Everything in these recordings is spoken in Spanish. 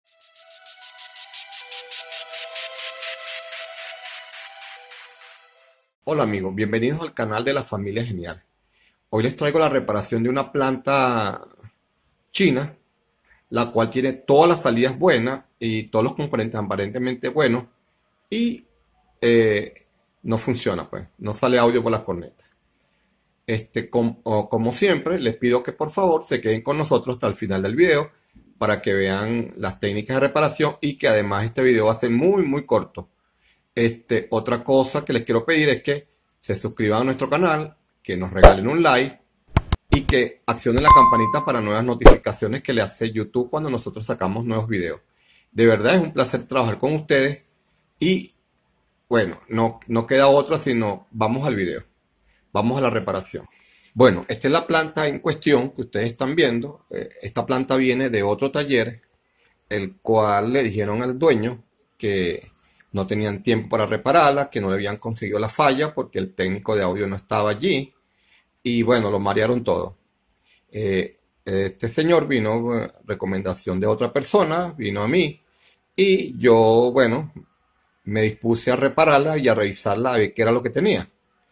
Hola amigos, bienvenidos al canal de la familia Genial. Hoy les traigo la reparación de una planta china, la cual tiene todas las salidas buenas y todos los componentes aparentemente buenos y no funciona, pues, no sale audio por las cornetas. Como siempre, les pido que por favor se queden con nosotros hasta el final del video para que vean las técnicas de reparación y que además este video va a ser muy corto. Otra cosa que les quiero pedir es que se suscriban a nuestro canal, que nos regalen un like y que accionen la campanita para nuevas notificaciones que le hace YouTube cuando nosotros sacamos nuevos videos. De verdad es un placer trabajar con ustedes y bueno, no queda otra sino vamos al video, vamos a la reparación. Bueno, esta es la planta en cuestión que ustedes están viendo. Esta planta viene de otro taller, el cual le dijeron al dueño que no tenían tiempo para repararla, que no le habían conseguido la falla porque el técnico de audio no estaba allí. Y bueno, lo marearon todo. Este señor vino, recomendación de otra persona, vino a mí. Y yo, bueno, me dispuse a repararla y a revisarla a ver qué era lo que tenía.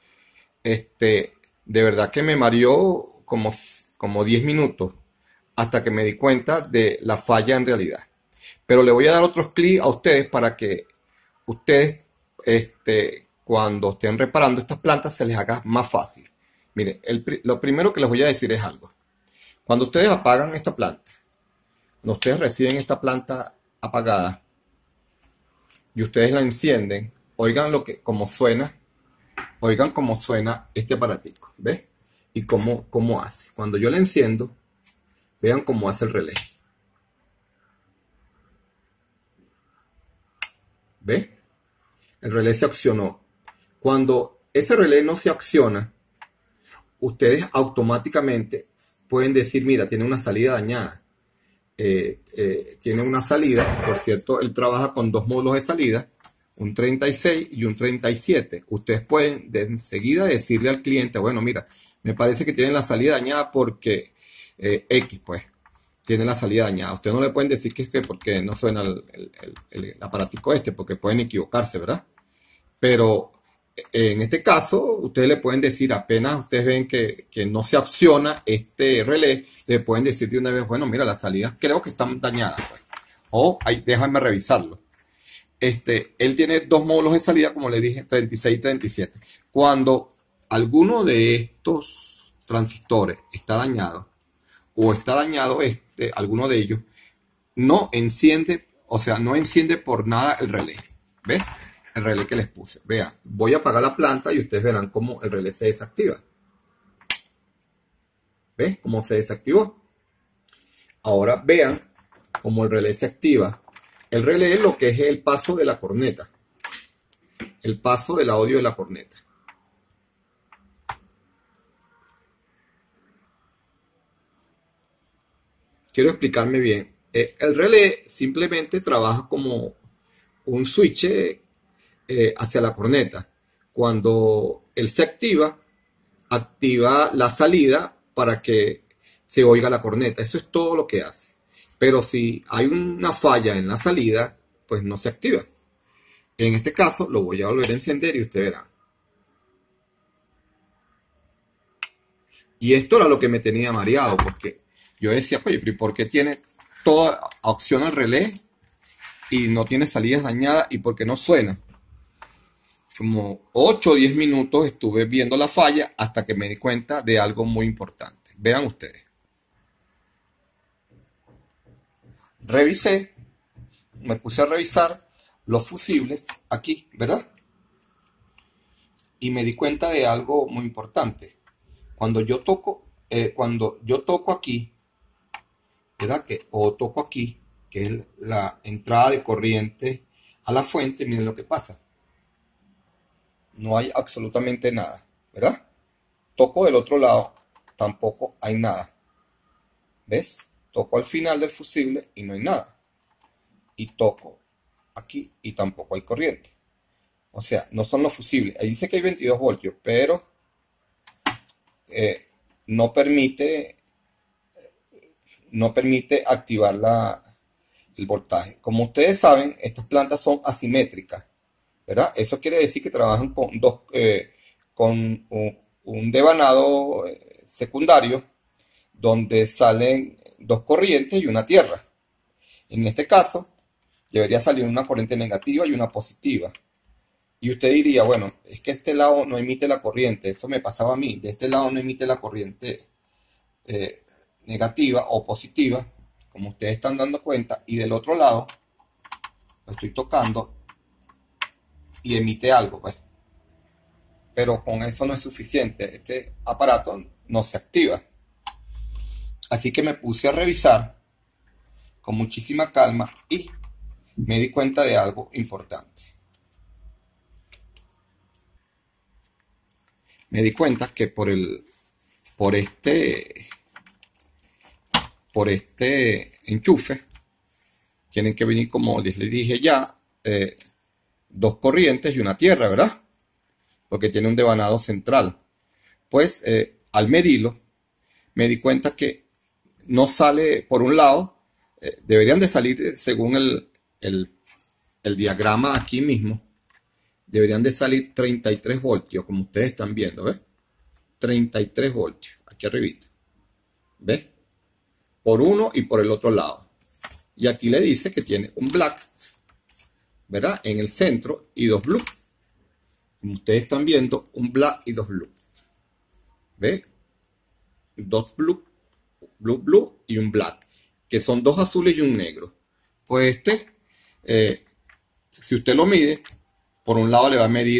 De verdad que me mareó como 10 minutos hasta que me di cuenta de la falla en realidad. Pero le voy a dar otros clics a ustedes para que ustedes, cuando estén reparando estas plantas, se les haga más fácil. Miren, lo primero que les voy a decir es algo. Cuando ustedes apagan esta planta, cuando ustedes reciben esta planta apagada y ustedes la encienden, oigan oigan cómo suena este aparatico, ¿ves? Y cómo hace. Cuando yo la enciendo, vean cómo hace el relé. ¿Ves? El relé se accionó. Cuando ese relé no se acciona, ustedes automáticamente pueden decir, mira, tiene una salida dañada. Tiene una salida, por cierto, él trabaja con dos módulos de salida, un 36 y un 37. Ustedes pueden de enseguida decirle al cliente, bueno, mira, me parece que tienen la salida dañada porque X, pues, tiene la salida dañada. Ustedes no le pueden decir que es que porque no suena el aparatico porque pueden equivocarse, ¿verdad? Pero en este caso, ustedes le pueden decir, apenas ustedes ven que no se acciona este relé, le pueden decir de una vez, bueno, mira, las salidas creo que están dañadas, pues. O déjame revisarlo. Él tiene dos módulos de salida, como le dije, 36 y 37. Cuando alguno de estos transistores está dañado, o está dañado alguno de ellos, no enciende, o sea, no enciende por nada el relé. ¿Ves? El relé que les puse. Vean, voy a apagar la planta y ustedes verán cómo el relé se desactiva. ¿Ves? Cómo se desactivó. Ahora vean cómo el relé se activa. El relé es lo que es el paso de la corneta. El paso del audio de la corneta. Quiero explicarme bien. El relé simplemente trabaja como un switch hacia la corneta. Cuando él se activa la salida para que se oiga la corneta. Eso es todo lo que hace. Pero si hay una falla en la salida, pues no se activa. En este caso lo voy a volver a encender y ustedes verán. Y esto era lo que me tenía mareado, porque yo decía, oye, ¿por qué tiene toda opción al relé y no tiene salidas dañadas y por qué no suena? Como 8 o 10 minutos estuve viendo la falla hasta que me di cuenta de algo muy importante. Vean ustedes. Revisé, me puse a revisar los fusibles aquí, ¿verdad? Y me di cuenta de algo muy importante. Cuando yo toco aquí, ¿verdad? Toco aquí, que es la entrada de corriente a la fuente, miren lo que pasa. No hay absolutamente nada, ¿verdad? Toco del otro lado, tampoco hay nada. ¿Ves? Toco al final del fusible y no hay nada. Y toco aquí y tampoco hay corriente. O sea, no son los fusibles. Ahí dice que hay 22 voltios, pero no permite activar el voltaje. Como ustedes saben, estas plantas son asimétricas, ¿verdad? Eso quiere decir que trabajan con un devanado secundario donde salen dos corrientes y una tierra. En este caso, debería salir una corriente negativa y una positiva. Y usted diría, bueno, es que este lado no emite la corriente. Eso me pasaba a mí. De este lado no emite la corriente negativa o positiva, como ustedes están dando cuenta. Y del otro lado, lo estoy tocando y emite algo, pues. Pero con eso no es suficiente. Este aparato no se activa. Así que me puse a revisar con muchísima calma y me di cuenta de algo importante. Me di cuenta que por este enchufe tienen que venir, como les dije ya, dos corrientes y una tierra, ¿verdad? Porque tiene un devanado central. Pues al medirlo, me di cuenta que no sale por un lado, deberían de salir según el diagrama aquí mismo, deberían de salir 33 voltios, como ustedes están viendo, ¿ves? 33 voltios, aquí arribita, ¿ves? Por uno y por el otro lado. Y aquí le dice que tiene un black, ¿verdad? En el centro y dos blue. Como ustedes están viendo, un black y dos blue. ¿Ves? Dos blue y un black, que son dos azules y un negro. Pues si usted lo mide, por un lado le va a medir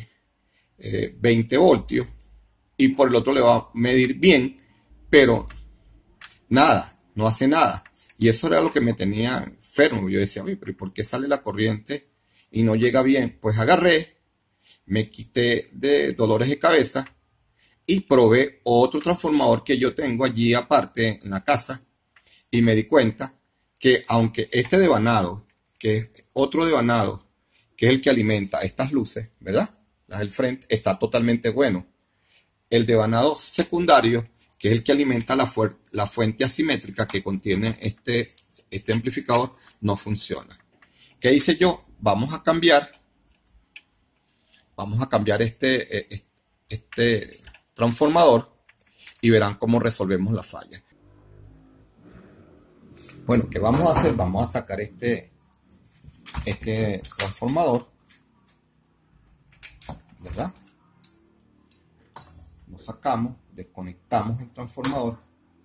20 voltios y por el otro le va a medir bien, pero nada, no hace nada. Y eso era lo que me tenía enfermo. Yo decía, oye, pero ¿y por qué sale la corriente y no llega bien? Pues agarré, me quité de dolores de cabeza y probé otro transformador que yo tengo allí aparte en la casa y me di cuenta que aunque este devanado, que es otro devanado, que es el que alimenta estas luces, ¿verdad? Las del frente, está totalmente bueno. El devanado secundario, que es el que alimenta la fuente asimétrica que contiene este amplificador, no funciona. ¿Qué hice yo? Vamos a cambiar este transformador y verán cómo resolvemos la falla. Bueno, ¿qué vamos a hacer? Vamos a sacar este transformador, ¿verdad? Lo sacamos, desconectamos el transformador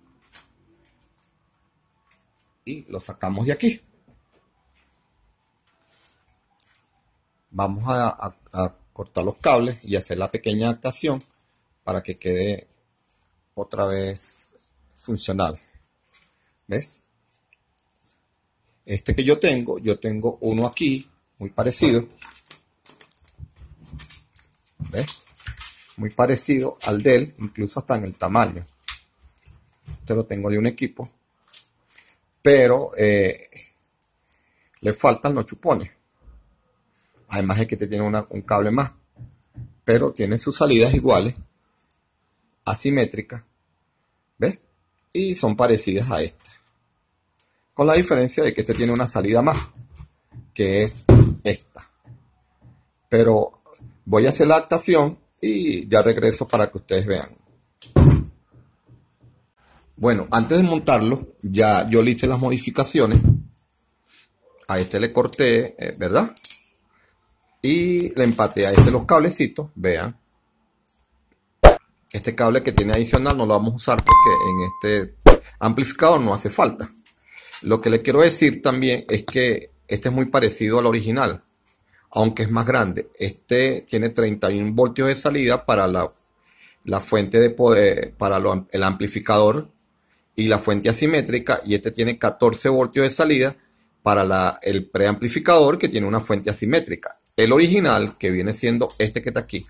y lo sacamos de aquí. Vamos a cortar los cables y hacer la pequeña adaptación para que quede otra vez funcional. ¿Ves? Este que yo tengo uno aquí, muy parecido. ¿Ves? Muy parecido al de él, incluso hasta en el tamaño. Este lo tengo de un equipo, pero le faltan los chupones. Además de que este tiene un cable más, pero tiene sus salidas iguales, asimétricas, ¿ves? Y son parecidas a esta, con la diferencia de que este tiene una salida más, que es esta. Pero voy a hacer la adaptación y ya regreso para que ustedes vean. Bueno, antes de montarlo, ya yo le hice las modificaciones. A este le corté, ¿verdad? Y le empaté a los cablecitos, vean. Este cable que tiene adicional no lo vamos a usar porque en este amplificador no hace falta. Lo que le quiero decir también es que este es muy parecido al original, aunque es más grande. Este tiene 31 voltios de salida para la fuente de poder, para el amplificador y la fuente asimétrica, y este tiene 14 voltios de salida para el preamplificador, que tiene una fuente asimétrica. El original, que viene siendo este que está aquí,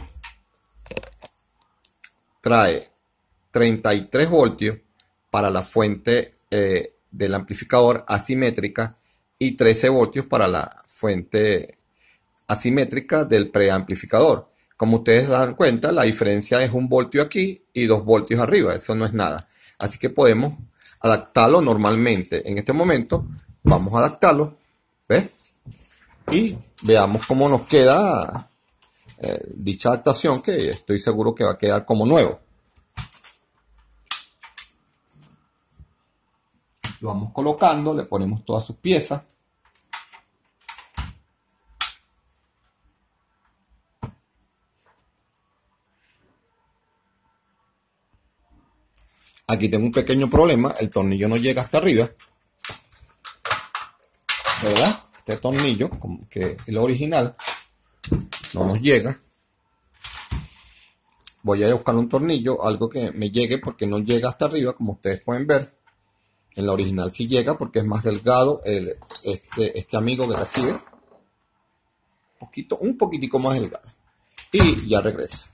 trae 33 voltios para la fuente del amplificador asimétrica y 13 voltios para la fuente asimétrica del preamplificador. Como ustedes dan cuenta, la diferencia es 1 voltio aquí y 2 voltios arriba. Eso no es nada. Así que podemos adaptarlo normalmente. En este momento Vamos a adaptarlo, ¿ves? Y veamos cómo nos queda dicha adaptación, que estoy seguro que va a quedar como nuevo. Lo vamos colocando, le ponemos todas sus piezas. Aquí tengo un pequeño problema, el tornillo no llega hasta arriba, ¿verdad? Este tornillo, como que es el original, no nos llega. Voy a buscar un tornillo, algo que me llegue, porque no llega hasta arriba, como ustedes pueden ver. En la original sí llega porque es más delgado este amigo que recibe. Un poquitico más delgado. Y ya regreso.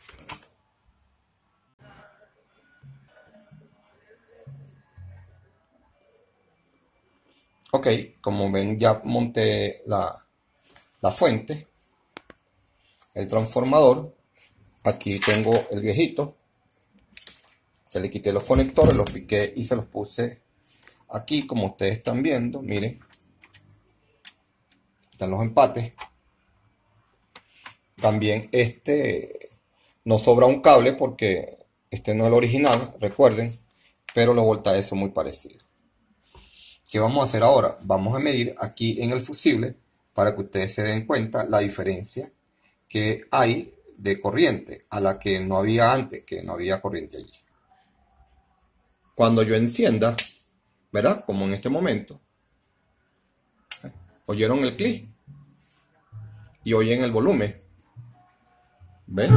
Ok, como ven ya monté la fuente, el transformador. Aquí tengo el viejito, que le quité los conectores, los piqué y se los puse aquí, como ustedes están viendo. Miren, están los empates. También no sobra un cable porque este no es el original, recuerden, pero los voltajes son muy parecidos. ¿Qué vamos a hacer ahora? Vamos a medir aquí en el fusible para que ustedes se den cuenta la diferencia que hay de corriente a la que no había antes, que no había corriente allí. Cuando yo encienda, ¿verdad? Como en este momento, oyeron el clic y oyen el volumen. ¿Ven?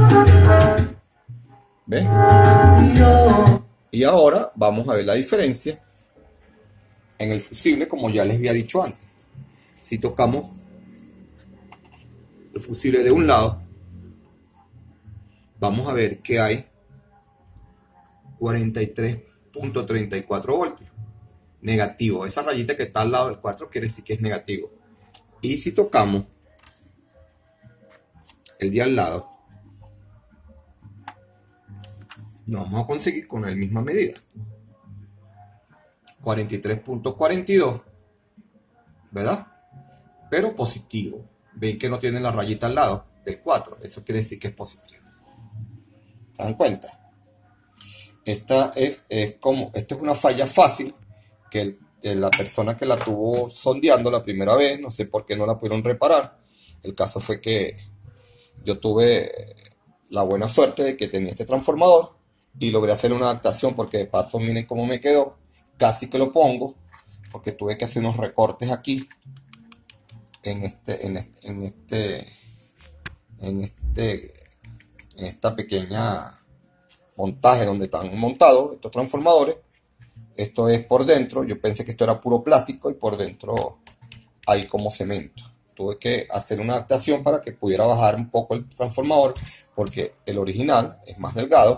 ¿Ven? Y ahora vamos a ver la diferencia en el fusible, como ya les había dicho antes. Si tocamos el fusible de un lado, vamos a ver que hay 43.34 voltios. Negativo. Esa rayita que está al lado del 4 quiere decir que es negativo. Y si tocamos el de al lado, nos vamos a conseguir con la misma medida. 43.42, ¿verdad? Pero positivo. Ven que no tiene la rayita al lado del 4. Eso quiere decir que es positivo. ¿Se dan cuenta? Esta es una falla fácil que la persona que la tuvo sondeando la primera vez, no sé por qué no la pudieron reparar. El caso fue que yo tuve la buena suerte de que tenía este transformador y logré hacer una adaptación, porque de paso miren cómo me quedó. Casi que lo pongo porque tuve que hacer unos recortes aquí en esta pequeña montaje donde están montados estos transformadores. Esto es por dentro. Yo pensé que esto era puro plástico y por dentro hay como cemento. Tuve que hacer una adaptación para que pudiera bajar un poco el transformador, porque el original es más delgado,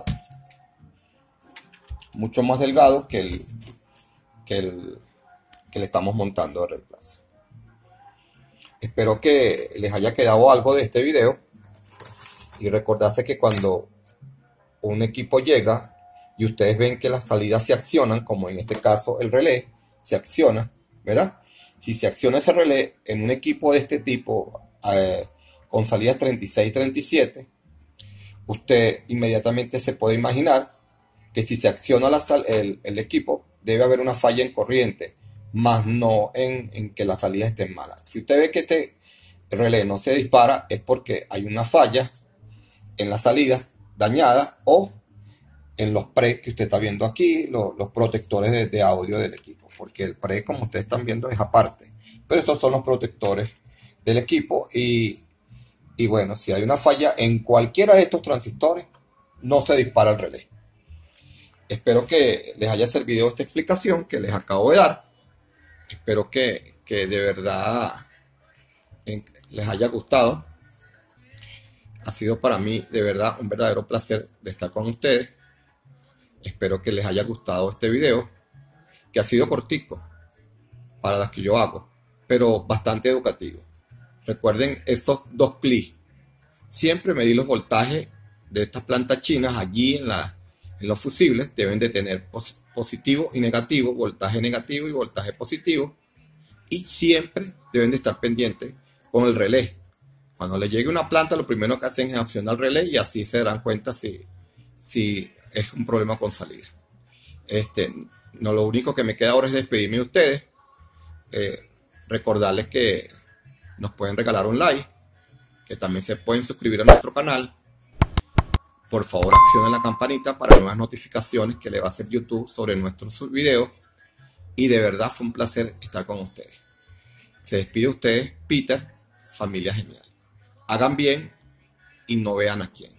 mucho más delgado que el que le estamos montando de reemplazo. Espero que les haya quedado algo de este video y recordarse que cuando un equipo llega y ustedes ven que las salidas se accionan, como en este caso el relé se acciona, ¿verdad? Si se acciona ese relé en un equipo de este tipo con salidas 36 y 37, usted inmediatamente se puede imaginar que si se acciona el equipo, debe haber una falla en corriente, más no en que las salidas estén malas. Si usted ve que este relé no se dispara, es porque hay una falla en las salidas dañadas o en los pre que usted está viendo aquí, los protectores de audio del equipo, porque el pre, como ustedes están viendo, es aparte. Pero estos son los protectores del equipo y bueno, si hay una falla en cualquiera de estos transistores, no se dispara el relé. Espero que les haya servido esta explicación que les acabo de dar. Espero que de verdad les haya gustado. Ha sido para mí de verdad un verdadero placer de estar con ustedes. Espero que les haya gustado este video, que ha sido cortico para las que yo hago, pero bastante educativo. Recuerden esos dos clics. Siempre medir los voltajes de estas plantas chinas allí en los fusibles. Deben de tener positivo y negativo, voltaje negativo y voltaje positivo. Y siempre deben de estar pendientes con el relé. Cuando le llegue una planta, lo primero que hacen es accionar el relé y así se darán cuenta si es un problema con salida. No, lo único que me queda ahora es despedirme de ustedes. eh, Recordarles que nos pueden regalar un like, que también se pueden suscribir a nuestro canal. Por favor, accionen la campanita para nuevas notificaciones que le va a hacer YouTube sobre nuestros videos. Y de verdad fue un placer estar con ustedes. Se despide de ustedes, Peter, familia genial. Hagan bien y no vean a quién.